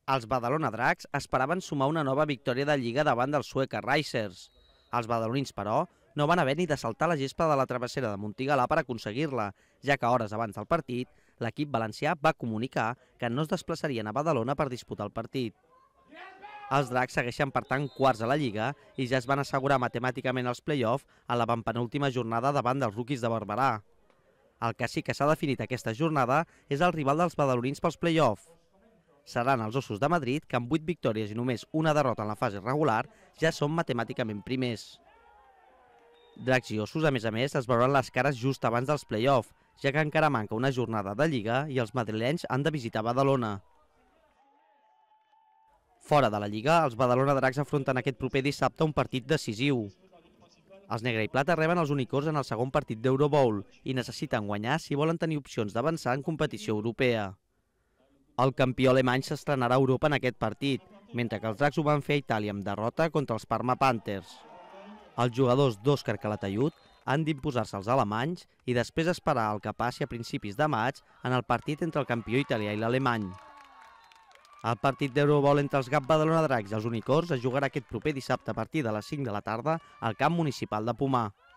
Els Badalona Dracs esperaven sumar una nova victòria de Lliga davant dels Sueca Racers. Els badalonins, però, no van haver ni de saltar la gespa de la travessera de Montigalà per aconseguir-la, ja que hores abans del partit, l'equip valencià va comunicar que no es desplaçarien a Badalona per disputar el partit. Els Dracs segueixen, per tant, quarts a la Lliga i ja es van assegurar matemàticament els play-off a la penúltima jornada davant dels Rookies de Barberà. El que sí que s'ha definit aquesta jornada és el rival dels badalonins pels play-off. Seran els Ossos de Madrid, que amb 8 victòries i només una derrota en la fase regular ja són matemàticament primers. Dracs i Ossos, a més, es veuran les cares just abans dels play-off, ja que encara manca una jornada de Lliga i els madrilenys han de visitar Badalona. Fora de la Lliga, els Badalona Dracs afronten aquest proper dissabte un partit decisiu. Els negre i plata reben els Unicorns en el segon partit d'Eurobowl i necessiten guanyar si volen tenir opcions d'avançar en competició europea. El campió alemany s'estrenarà a Europa en aquest partit, mentre que els Dracs ho van fer a Itàlia amb derrota contra els Parma Panthers. Els jugadors d'Òscar Calatayud han d'imposar-se als alemanys i després esperar el que passi a principis de maig en el partit entre el campió italià i l'alemany. El partit d'Eurobowl entre els GAP Badalona Dracs i els Unicorns es jugarà aquest proper dissabte a partir de les 5 de la tarda al camp municipal de Pomar.